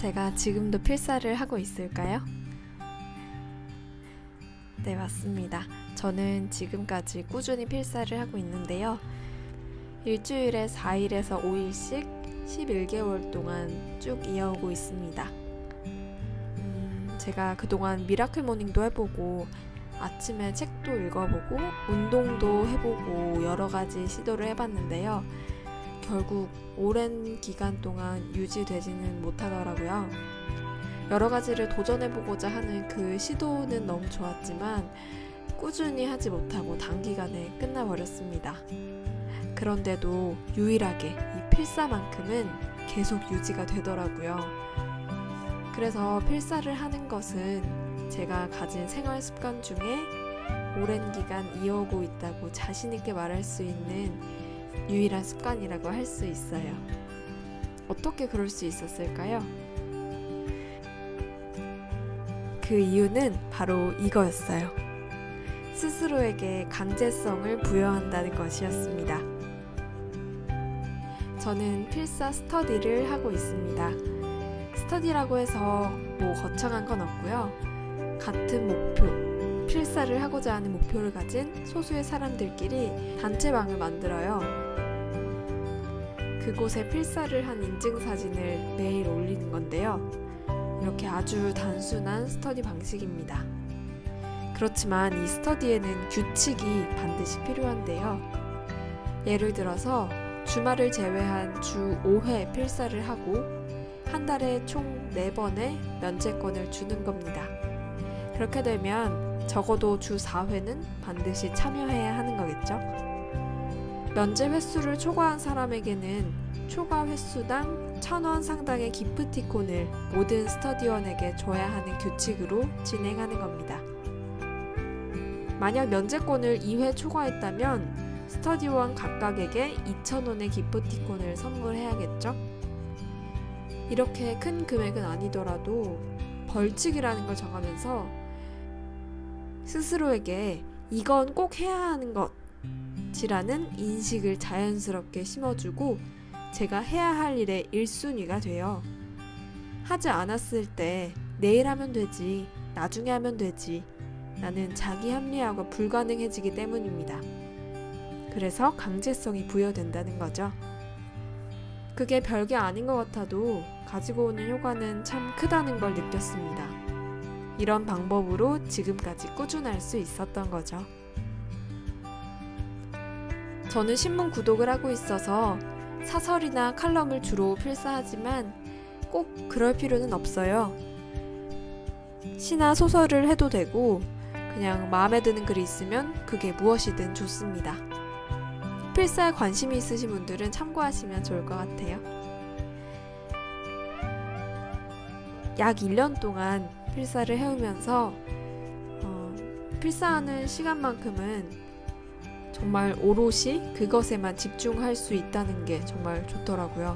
제가 지금도 필사를 하고 있을까요? 네, 맞습니다. 저는 지금까지 꾸준히 필사를 하고 있는데요. 일주일에 4일에서 5일씩 11개월 동안 쭉 이어오고 있습니다. 제가 그동안 미라클 모닝도 해보고 아침에 책도 읽어보고 운동도 해보고 여러 가지 시도를 해봤는데요. 결국 오랜 기간 동안 유지되지는 못하더라고요. 여러 가지를 도전해보고자 하는 그 시도는 너무 좋았지만 꾸준히 하지 못하고 단기간에 끝나버렸습니다. 그런데도 유일하게 이 필사만큼은 계속 유지가 되더라고요. 그래서 필사를 하는 것은 제가 가진 생활 습관 중에 오랜 기간 이어오고 있다고 자신있게 말할 수 있는 유일한 습관이라고 할 수 있어요. 어떻게 그럴 수 있었을까요? 그 이유는 바로 이거였어요. 스스로에게 강제성을 부여한다는 것이었습니다. 저는 필사 스터디를 하고 있습니다. 스터디라고 해서 뭐 거창한 건 없고요. 같은 목표, 필사를 하고자 하는 목표를 가진 소수의 사람들끼리 단체방을 만들어요. 그곳에 필사를 한 인증사진을 매일 올리는 건데요. 이렇게 아주 단순한 스터디 방식입니다. 그렇지만 이 스터디에는 규칙이 반드시 필요한데요. 예를 들어서 주말을 제외한 주 5회 필사를 하고 한 달에 총 4번의 면제권을 주는 겁니다. 그렇게 되면 적어도 주 4회는 반드시 참여해야 하는 거겠죠? 면제 횟수를 초과한 사람에게는 초과 횟수당 1,000원 상당의 기프티콘을 모든 스터디원에게 줘야 하는 규칙으로 진행하는 겁니다. 만약 면제권을 2회 초과했다면 스터디원 각각에게 2,000원의 기프티콘을 선물해야겠죠? 이렇게 큰 금액은 아니더라도 벌칙이라는 걸 정하면서 스스로에게 이건 꼭 해야 하는 것이라는 인식을 자연스럽게 심어주고 제가 해야 할 일의 1순위가 돼요. 하지 않았을 때 내일 하면 되지, 나중에 하면 되지 라는 자기 합리화가 불가능해지기 때문입니다. 그래서 강제성이 부여된다는 거죠. 그게 별게 아닌 것 같아도 가지고 오는 효과는 참 크다는 걸 느꼈습니다. 이런 방법으로 지금까지 꾸준할 수 있었던 거죠. 저는 신문 구독을 하고 있어서 사설이나 칼럼을 주로 필사하지만 꼭 그럴 필요는 없어요. 시나 소설을 해도 되고 그냥 마음에 드는 글이 있으면 그게 무엇이든 좋습니다. 필사에 관심이 있으신 분들은 참고하시면 좋을 것 같아요. 약 1년 동안 필사를 해오면서 필사하는 시간만큼은 정말 오롯이 그것에만 집중할 수 있다는 게 정말 좋더라고요.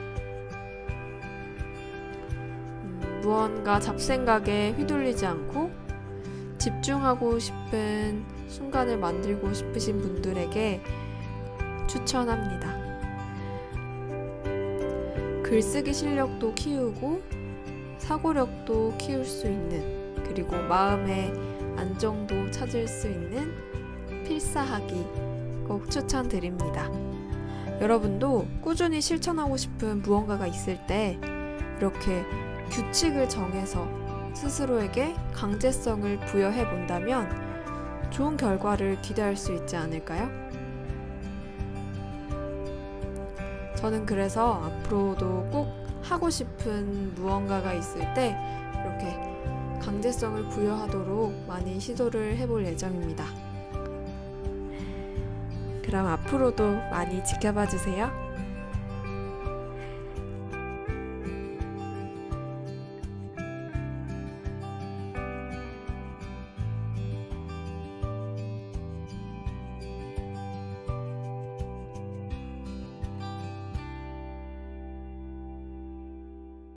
무언가 잡생각에 휘둘리지 않고 집중하고 싶은 순간을 만들고 싶으신 분들에게 추천합니다. 글쓰기 실력도 키우고 사고력도 키울 수 있는, 그리고 마음의 안정도 찾을 수 있는 필사하기 꼭 추천드립니다. 여러분도 꾸준히 실천하고 싶은 무언가가 있을 때 이렇게 규칙을 정해서 스스로에게 강제성을 부여해 본다면 좋은 결과를 기대할 수 있지 않을까요? 저는 그래서 앞으로도 꼭 하고 싶은 무언가가 있을 때 이렇게 강제성을 부여하도록 많이 시도를 해볼 예정입니다. 그럼 앞으로도 많이 지켜봐 주세요.